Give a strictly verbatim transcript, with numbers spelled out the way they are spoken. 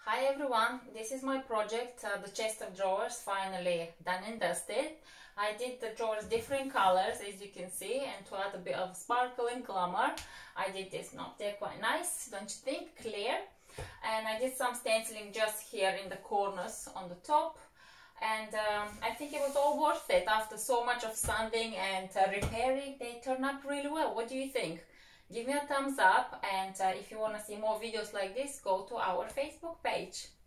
Hi everyone, this is my project, uh, the chest of drawers, finally done and dusted. I did the drawers different colors as you can see, and to add a bit of sparkle and glamour I did this knot. They're quite nice, don't you think? Clear. And I did some stenciling just here in the corners on the top, and um, I think it was all worth it. After so much of sanding and uh, repairing, they turned out really well. What do you think? Give me a thumbs up, and uh, if you want to see more videos like this, go to our Facebook page.